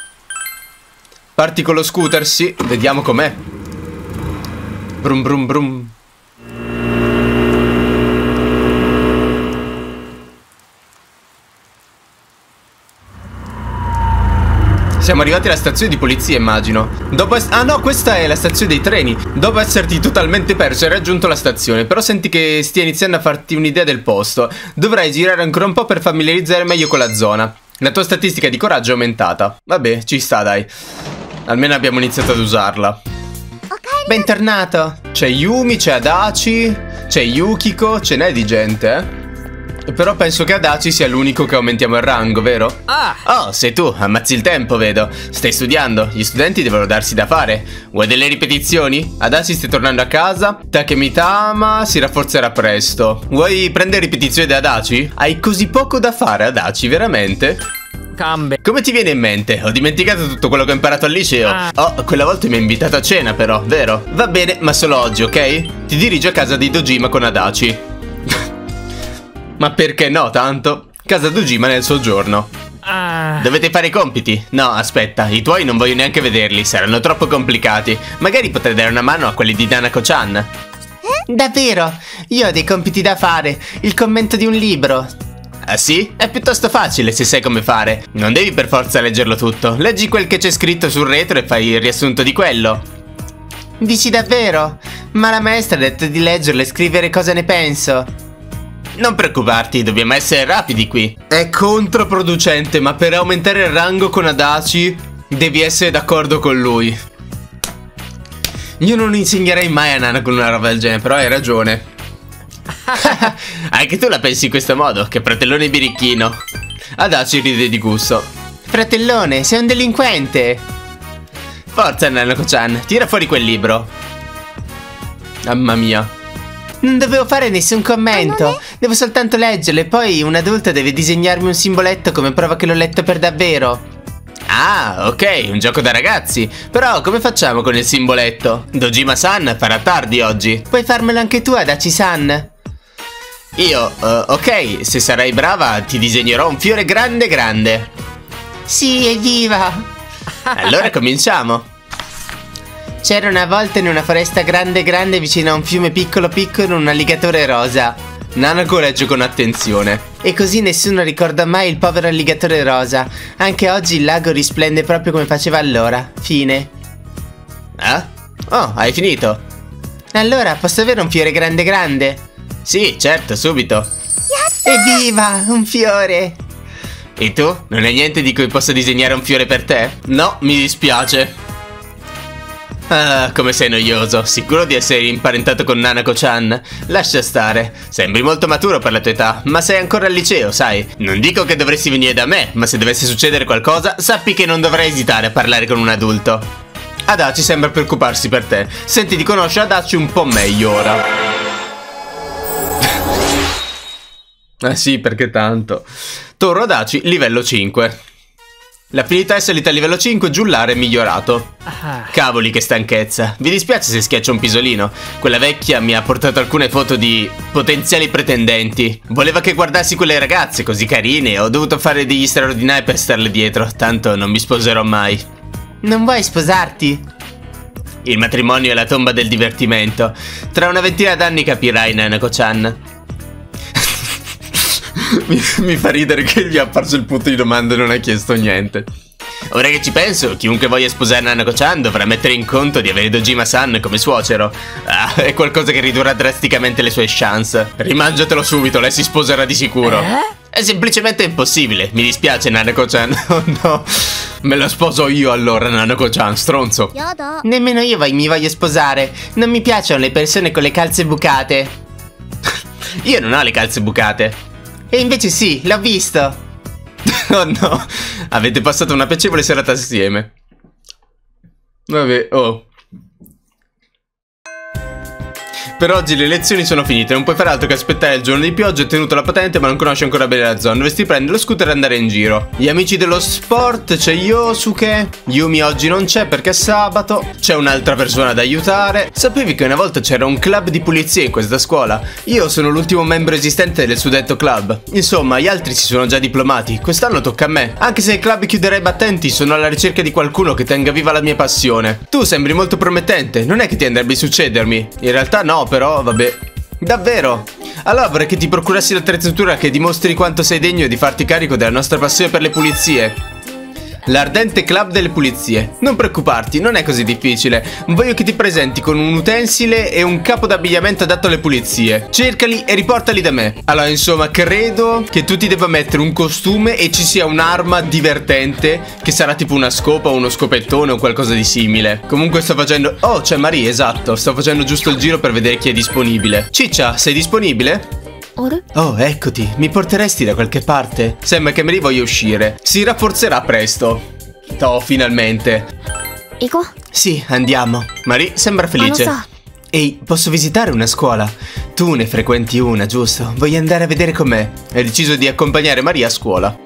Parti con lo scooter? Sì, vediamo com'è. Brum brum brum. Siamo arrivati alla stazione di polizia, immagino. Dopo ah no, questa è la stazione dei treni. Dopo esserti totalmente perso hai raggiunto la stazione, però senti che stia iniziando a farti un'idea del posto. Dovrai girare ancora un po' per familiarizzare meglio con la zona. La tua statistica di coraggio è aumentata. Vabbè, ci sta, dai. Almeno abbiamo iniziato ad usarla. Bentornato. C'è Yumi, c'è Adachi, c'è Yukiko, ce n'è di gente, eh. Però penso che Adachi sia l'unico che aumentiamo il rango, vero? Ah! Oh, sei tu, ammazzi il tempo, vedo. Stai studiando, gli studenti devono darsi da fare. Vuoi delle ripetizioni? Adachi stai tornando a casa? Takemitama si rafforzerà presto. Vuoi prendere ripetizioni da Adachi? Hai così poco da fare, Adachi, veramente? Cambe. Come ti viene in mente? Ho dimenticato tutto quello che ho imparato al liceo. Ah. Oh, quella volta mi hai invitato a cena però, vero? Va bene, ma solo oggi, ok? Ti dirigi a casa di Dojima con Adachi. Ma perché no, tanto? Casa Dojima nel soggiorno. Ah. Dovete fare i compiti? No, aspetta, i tuoi non voglio neanche vederli, saranno troppo complicati. Magari potrei dare una mano a quelli di Nanako-chan. Eh? Davvero? Io ho dei compiti da fare, il commento di un libro. Ah sì? È piuttosto facile se sai come fare. Non devi per forza leggerlo tutto. Leggi quel che c'è scritto sul retro e fai il riassunto di quello. Dici davvero? Ma la maestra ha detto di leggerlo e scrivere cosa ne penso. Non preoccuparti, dobbiamo essere rapidi qui. È controproducente, ma per aumentare il rango con Adachi devi essere d'accordo con lui. Io non insegnerei mai a Nana con una roba del genere, però hai ragione. Anche tu la pensi in questo modo, che fratellone birichino. Adachi ride di gusto. Fratellone, sei un delinquente. Forza Nanako-chan, tira fuori quel libro. Mamma mia. Non dovevo fare nessun commento, devo soltanto leggerlo e poi un adulto deve disegnarmi un simboletto come prova che l'ho letto per davvero. Ah, ok, un gioco da ragazzi. Però come facciamo con il simboletto? Dojima-san farà tardi oggi. Puoi farmelo anche tu, Adachi-san? Io, uh, ok, se sarai brava ti disegnerò un fiore grande grande. Sì, evviva! Allora cominciamo. C'era una volta in una foresta grande grande vicino a un fiume piccolo piccolo un alligatore rosa. Nanako legge con attenzione. E così nessuno ricorda mai il povero alligatore rosa. Anche oggi il lago risplende proprio come faceva allora. Fine. Ah? Oh, hai finito? Allora, posso avere un fiore grande grande? Sì, certo, subito. Evviva, un fiore! E tu? Non hai niente di cui possa disegnare un fiore per te? No, mi dispiace. Ah, come sei noioso. Sicuro di essere imparentato con Nanako-chan? Lascia stare. Sembri molto maturo per la tua età, ma sei ancora al liceo, sai? Non dico che dovresti venire da me, ma se dovesse succedere qualcosa, sappi che non dovrai esitare a parlare con un adulto. Adachi sembra preoccuparsi per te. Senti di conoscere Adachi un po' meglio ora. Ah sì, perché tanto. Toro Adachi, livello cinque. L'affinità è salita a livello cinque, giullare è migliorato. Cavoli che stanchezza. Vi dispiace se schiaccio un pisolino? Quella vecchia mi ha portato alcune foto di potenziali pretendenti. Voleva che guardassi quelle ragazze così carine e ho dovuto fare degli straordinari per starle dietro. Tanto non mi sposerò mai. Non vuoi sposarti? Il matrimonio è la tomba del divertimento. Tra una ventina d'anni capirai, Nanako-chan. mi, mi fa ridere che gli è apparso il punto di domanda e non ha chiesto niente. Ora che ci penso, chiunque voglia sposare Nanako-chan dovrà mettere in conto di avere Dojima-san come suocero. Ah, è qualcosa che ridurrà drasticamente le sue chance. Rimangiatelo subito, lei si sposerà di sicuro. È semplicemente impossibile. Mi dispiace, Nanako-chan. Oh no. Me la sposo io allora, Nanako-chan, stronzo. Nemmeno io mi voglio sposare. Non mi piacciono le persone con le calze bucate. Io non ho le calze bucate. E invece sì, l'ho visto. Oh no, avete passato una piacevole serata assieme. Vabbè, oh. Per oggi le lezioni sono finite, non puoi fare altro che aspettare il giorno di pioggia. Hai tenuto la patente ma non conosci ancora bene la zona. Dovresti prendere lo scooter e andare in giro. Gli amici dello sport, c'è Yosuke. Yumi oggi non c'è perché è sabato. C'è un'altra persona da aiutare. Sapevi che una volta c'era un club di pulizia in questa scuola? Io sono l'ultimo membro esistente del suddetto club. Insomma, gli altri si sono già diplomati. Quest'anno tocca a me. Anche se il club chiuderà i battenti, sono alla ricerca di qualcuno che tenga viva la mia passione. Tu sembri molto promettente, non è che ti andrebbe di succedermi? In realtà no, però vabbè. Davvero? Allora vorrei che ti procurassi l'attrezzatura che dimostri quanto sei degno di farti carico della nostra passione per le pulizie. L'Ardente Club delle Pulizie. Non preoccuparti, non è così difficile. Voglio che ti presenti con un utensile e un capo d'abbigliamento adatto alle pulizie. Cercali e riportali da me. Allora, insomma, credo che tu ti debba mettere un costume e ci sia un'arma divertente, che sarà tipo una scopa o uno scopettone o qualcosa di simile. Comunque sto facendo... Oh, c'è Marie, esatto. Sto facendo giusto il giro per vedere chi è disponibile. Ciccia, sei disponibile? Oh, eccoti, mi porteresti da qualche parte? Sembra che Marie voglia uscire. Si rafforzerà presto. Oh, finalmente. Ico? Sì, andiamo. Marie sembra felice. Ehi, posso visitare una scuola? Tu ne frequenti una, giusto? Voglio andare a vedere com'è. Hai deciso di accompagnare Marie a scuola.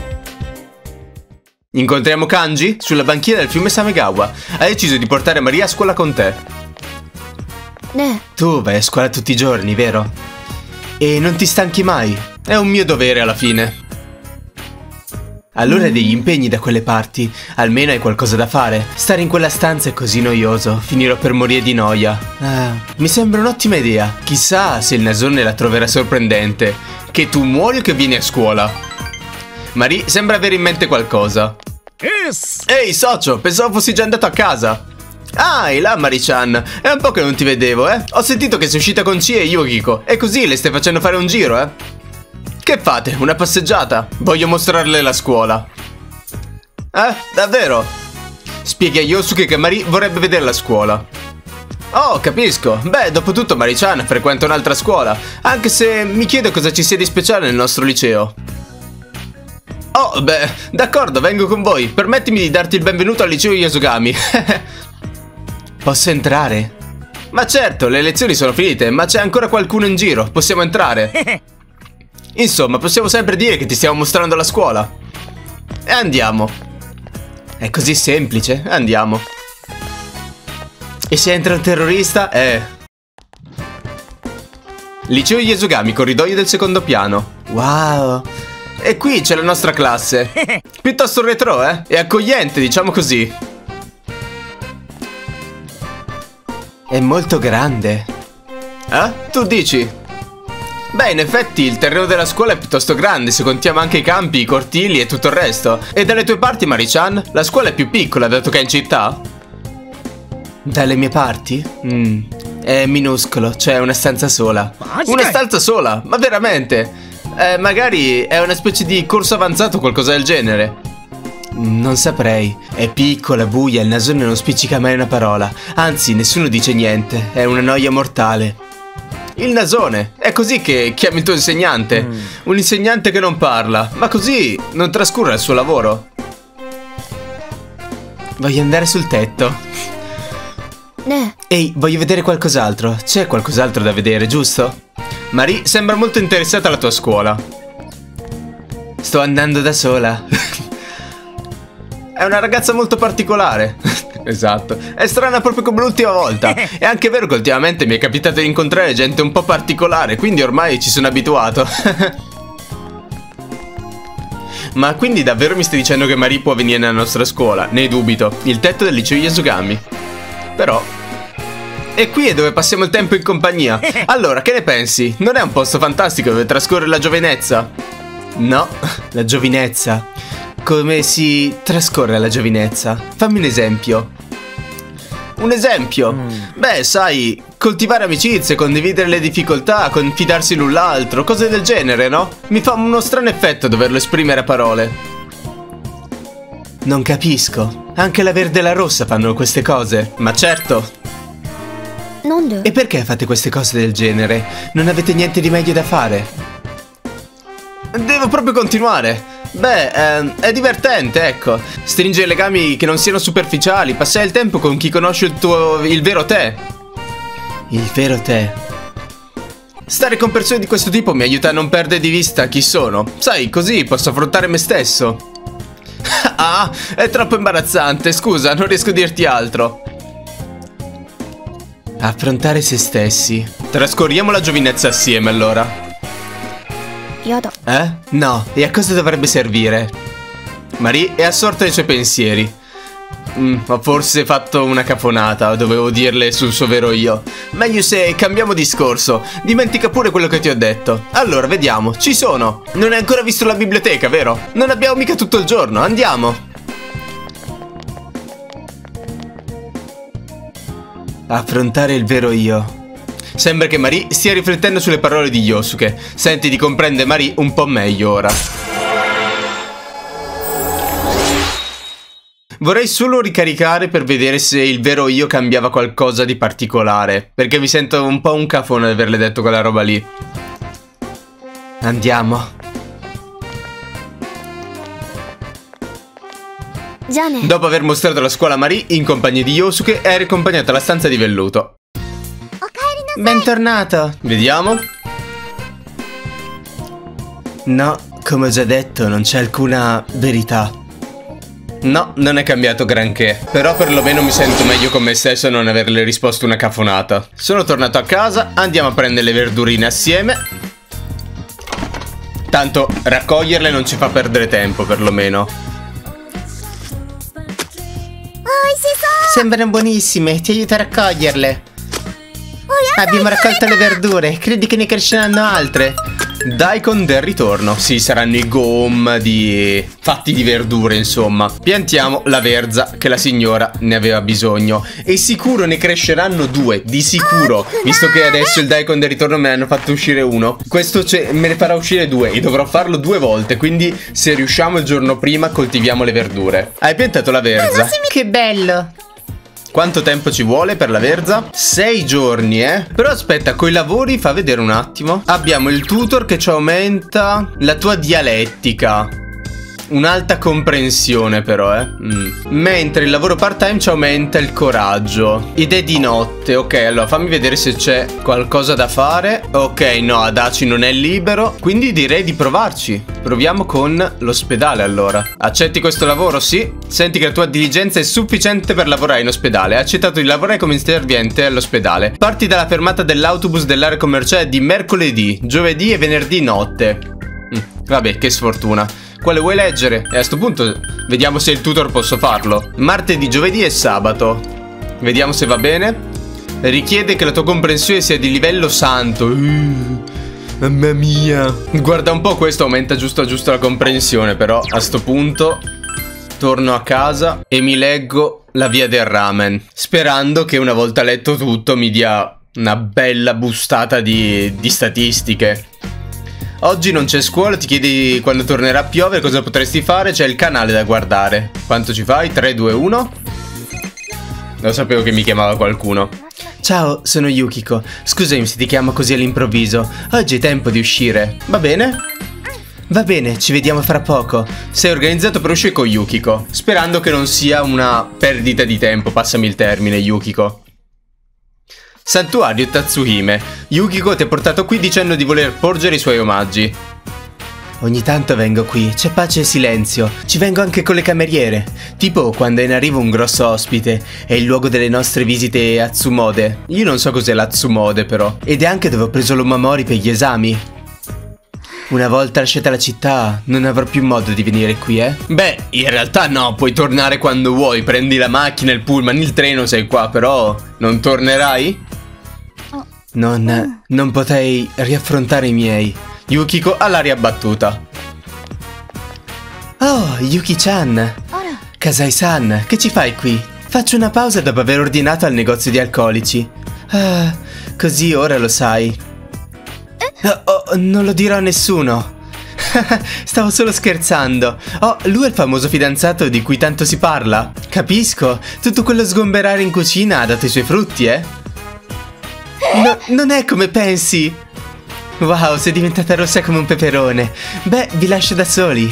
Incontriamo Kanji sulla banchina del fiume Samegawa. Hai deciso di portare Marie a scuola con te. Ne. Tu vai a scuola tutti i giorni, vero? E non ti stanchi mai. È un mio dovere alla fine. Allora hai degli impegni da quelle parti. Almeno hai qualcosa da fare. Stare in quella stanza è così noioso. Finirò per morire di noia. Ah, mi sembra un'ottima idea. Chissà se il nasone la troverà sorprendente. Che tu muori o che vieni a scuola? Marie sembra avere in mente qualcosa. Yes. Ehi socio, pensavo fossi già andato a casa. Ah, e là Mari-chan, è un po' che non ti vedevo, eh. Ho sentito che sei uscita con Chie e Yukiko. E così le stai facendo fare un giro, eh. Che fate? Una passeggiata? Voglio mostrarle la scuola. Eh? Davvero? Spieghi a Yosuke che Marie vorrebbe vedere la scuola. Oh, capisco. Beh, dopo tutto Mari-chan frequenta un'altra scuola. Anche se mi chiedo cosa ci sia di speciale nel nostro liceo. Oh, beh, d'accordo, vengo con voi. Permettimi di darti il benvenuto al liceo Yasogami. Posso entrare? Ma certo, le lezioni sono finite, ma c'è ancora qualcuno in giro. Possiamo entrare? Insomma, possiamo sempre dire che ti stiamo mostrando la scuola. E andiamo. È così semplice, andiamo. E se entra un terrorista? Eh. Liceo Yasogami, corridoio del secondo piano. Wow. E qui c'è la nostra classe. Piuttosto retro, eh? E accogliente, diciamo così. È molto grande. Eh? Tu dici? Beh, in effetti il terreno della scuola è piuttosto grande, se contiamo anche i campi, i cortili e tutto il resto. E dalle tue parti, Mari-chan? La scuola è più piccola, dato che è in città? Dalle mie parti? Mm. È minuscolo, cioè una stanza sola. Una stanza sola? Ma veramente? Eh, magari è una specie di corso avanzato o qualcosa del genere. Non saprei. È piccola, buia, il nasone non spiccica mai una parola. Anzi, nessuno dice niente. È una noia mortale. Il nasone. È così che chiami il tuo insegnante. Mm. Un insegnante che non parla. Ma così non trascura il suo lavoro. Voglio andare sul tetto. Ne. Ehi, voglio vedere qualcos'altro. C'è qualcos'altro da vedere, giusto? Marie sembra molto interessata alla tua scuola. Sto andando da sola. È una ragazza molto particolare. Esatto. È strana proprio come l'ultima volta. È anche vero che ultimamente mi è capitato di incontrare gente un po' particolare, quindi ormai ci sono abituato. Ma quindi davvero mi stai dicendo che Marie può venire nella nostra scuola? Ne dubito. Il tetto del liceo Yasogami. Però... E qui è dove passiamo il tempo in compagnia. Allora, che ne pensi? Non è un posto fantastico dove trascorre la giovinezza? No, la giovinezza. Come si trascorre la giovinezza? Fammi un esempio. Un esempio? Mm. Beh, sai, coltivare amicizie, condividere le difficoltà, confidarsi l'un l'altro, cose del genere, no? Mi fa uno strano effetto doverlo esprimere a parole. Non capisco. Anche la verde e la rossa fanno queste cose. Ma certo. Non. E perché fate queste cose del genere? Non avete niente di meglio da fare? Devo proprio continuare. Beh, ehm, è divertente, ecco. Stringere legami che non siano superficiali. Passare il tempo con chi conosce il tuo... il vero te. Il vero te. Stare con persone di questo tipo mi aiuta a non perdere di vista chi sono. Sai, così posso affrontare me stesso. Ah, è troppo imbarazzante. Scusa, non riesco a dirti altro. Affrontare se stessi. Trascorriamo la giovinezza assieme, allora. Yada. Eh? No, e a cosa dovrebbe servire? Marie è assorta ai suoi pensieri. Mm, ho forse fatto una cafonata, dovevo dirle sul suo vero io. Meglio se cambiamo discorso. Dimentica pure quello che ti ho detto. Allora, vediamo, ci sono. Non hai ancora visto la biblioteca, vero? Non abbiamo mica tutto il giorno, andiamo. Affrontare il vero io. Sembra che Marie stia riflettendo sulle parole di Yosuke. Senti di comprendere Marie un po' meglio ora. Vorrei solo ricaricare per vedere se il vero io cambiava qualcosa di particolare, perché mi sento un po' un cafone di averle detto quella roba lì. Andiamo. Gianni. Dopo aver mostrato la scuola a Marie in compagnia di Yosuke, è riaccompagnata alla stanza di velluto. Bentornato. Vediamo. No, come ho già detto, non c'è alcuna verità. No, non è cambiato granché. Però perlomeno mi sento meglio con me stesso a non averle risposto una cafonata. Sono tornato a casa, andiamo a prendere le verdurine assieme. Tanto raccoglierle non ci fa perdere tempo, perlomeno. Sembrano buonissime, ti aiuto a raccoglierle. Abbiamo raccolto le verdure, credi che ne cresceranno altre? Daikon del ritorno. Sì, saranno i gom di... fatti di verdure, insomma. Piantiamo la verza che la signora ne aveva bisogno. E sicuro ne cresceranno due, di sicuro. Visto che adesso il Daikon del ritorno me ne hanno fatto uscire uno, questo me ne farà uscire due e dovrò farlo due volte. Quindi se riusciamo il giorno prima coltiviamo le verdure. Hai piantato la verza? Che bello! Quanto tempo ci vuole per la verza? Sei giorni, eh? Però aspetta, coi lavori fa vedere un attimo. Abbiamo il tutor che ci aumenta la tua dialettica. Un'alta comprensione però, eh mm. Mentre il lavoro part time ci aumenta il coraggio. Ed è di notte. Ok, allora fammi vedere se c'è qualcosa da fare. Ok, no, Adachi non è libero, quindi direi di provarci. Proviamo con l'ospedale allora. Accetti questo lavoro? Sì. Senti che la tua diligenza è sufficiente per lavorare in ospedale. Hai accettato di lavorare come interviente all'ospedale. Parti dalla fermata dell'autobus dell'area commerciale di mercoledì, giovedì e venerdì notte. mm. Vabbè, che sfortuna. Quale vuoi leggere? E a sto punto vediamo se il tutor posso farlo. Martedì, giovedì e sabato. Vediamo se va bene. Richiede che la tua comprensione sia di livello santo. uh, Mamma mia. Guarda un po', questo aumenta giusto giusto la comprensione. Però a sto punto torno a casa e mi leggo la via del ramen, sperando che una volta letto tutto mi dia una bella bustata di, di statistiche. Oggi non c'è scuola, ti chiedi quando tornerà a piovere cosa potresti fare, c'è il canale da guardare. Quanto ci fai? tre, due, uno? Lo sapevo che mi chiamava qualcuno. Ciao, sono Yukiko. Scusami se ti chiamo così all'improvviso. Oggi è tempo di uscire. Va bene? Va bene, ci vediamo fra poco. Sei organizzato per uscire con Yukiko. Sperando che non sia una perdita di tempo, passami il termine, Yukiko. Santuario Tatsuhime. Yukiko ti ha portato qui dicendo di voler porgere i suoi omaggi. Ogni tanto vengo qui, c'è pace e silenzio. Ci vengo anche con le cameriere. Tipo quando è in arrivo un grosso ospite. È il luogo delle nostre visite a Tsumode. Io non so cos'è la Tsumode però. Ed è anche dove ho preso l'Omamori per gli esami. Una volta lasciata la città, non avrò più modo di venire qui, eh? Beh, in realtà no, puoi tornare quando vuoi. Prendi la macchina, il pullman, il treno, sei qua, però non tornerai? Non... non potrei riaffrontare i miei. Yukiko ha l'aria battuta. Oh, Yuki-chan. Kasai-san, che ci fai qui? Faccio una pausa dopo aver ordinato al negozio di alcolici. Ah, così ora lo sai. Oh, oh, non lo dirò a nessuno. Stavo solo scherzando. Oh, lui è il famoso fidanzato di cui tanto si parla. Capisco, tutto quello sgomberare in cucina ha dato i suoi frutti, eh? No, non è come pensi. Wow, sei diventata rossa come un peperone. Beh, vi lascio da soli.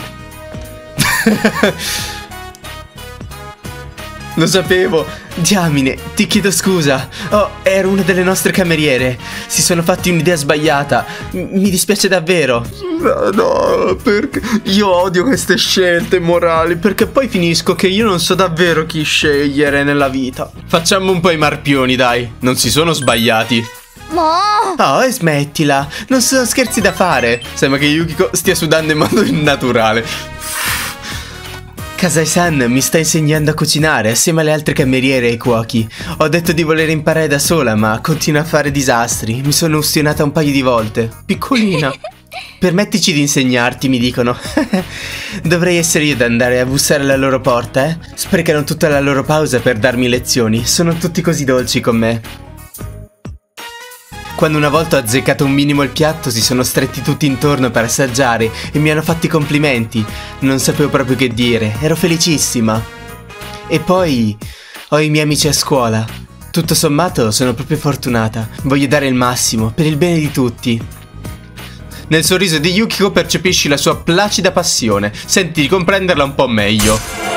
Lo sapevo. Diamine, ti chiedo scusa. Oh, ero una delle nostre cameriere. Si sono fatti un'idea sbagliata. M- mi dispiace davvero. No, no, perché io odio queste scelte morali, perché poi finisco che io non so davvero chi scegliere nella vita. Facciamo un po' i marpioni, dai. Non si sono sbagliati. Oh, e smettila. Non sono scherzi da fare. Sembra che Yukiko stia sudando in modo innaturale. Kasai-san mi sta insegnando a cucinare assieme alle altre cameriere e ai cuochi. Ho detto di voler imparare da sola, ma continua a fare disastri. Mi sono ustionata un paio di volte. Piccolina. Permettici di insegnarti, mi dicono. Dovrei essere io ad andare a bussare alla loro porta, eh? Sprecano tutta la loro pausa per darmi lezioni. Sono tutti così dolci con me. Quando una volta ho azzeccato un minimo il piatto si sono stretti tutti intorno per assaggiare e mi hanno fatto i complimenti. Non sapevo proprio che dire, ero felicissima. E poi ho i miei amici a scuola. Tutto sommato sono proprio fortunata. Voglio dare il massimo per il bene di tutti. Nel sorriso di Yukiko percepisci la sua placida passione. Senti di comprenderla un po' meglio.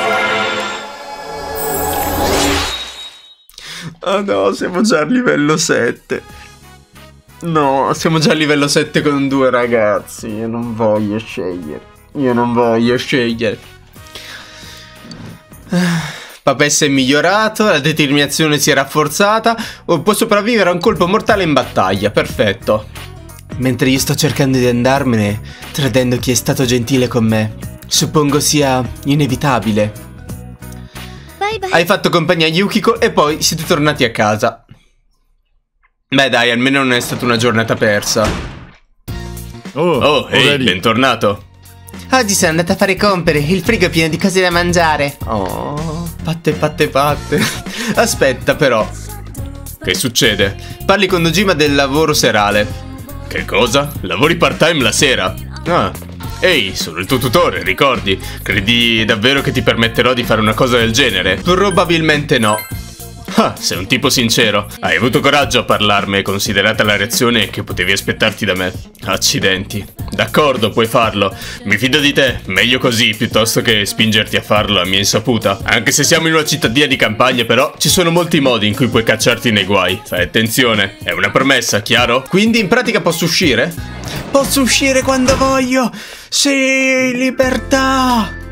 Oh no, siamo già a livello sette. No, siamo già a livello sette con due ragazzi. Io non voglio scegliere. Io non voglio scegliere. Papessa è migliorato, la determinazione si è rafforzata. Può sopravvivere a un colpo mortale in battaglia. Perfetto. Mentre io sto cercando di andarmene, tradendo chi è stato gentile con me. Suppongo sia inevitabile. Bye bye. Hai fatto compagnia a Yukiko e poi siete tornati a casa. Beh dai, almeno non è stata una giornata persa. Oh, oh ehi, hey, bentornato. Oggi sono andata a fare compere, il frigo è pieno di cose da mangiare. Oh, patte patte patte. Aspetta però. Che succede? Parli con Dojima del lavoro serale. Che cosa? Lavori part time la sera? Ah. Ehi, sono il tuo tutore, ricordi? Credi davvero che ti permetterò di fare una cosa del genere? Probabilmente no. Ah, sei un tipo sincero. Hai avuto coraggio a parlarmi, considerata la reazione che potevi aspettarti da me. Accidenti. D'accordo, puoi farlo. Mi fido di te. Meglio così, piuttosto che spingerti a farlo a mia insaputa. Anche se siamo in una cittadina di campagna, però, ci sono molti modi in cui puoi cacciarti nei guai. Fai attenzione. È una promessa, chiaro? Quindi in pratica posso uscire? Posso uscire quando voglio. Sì, libertà.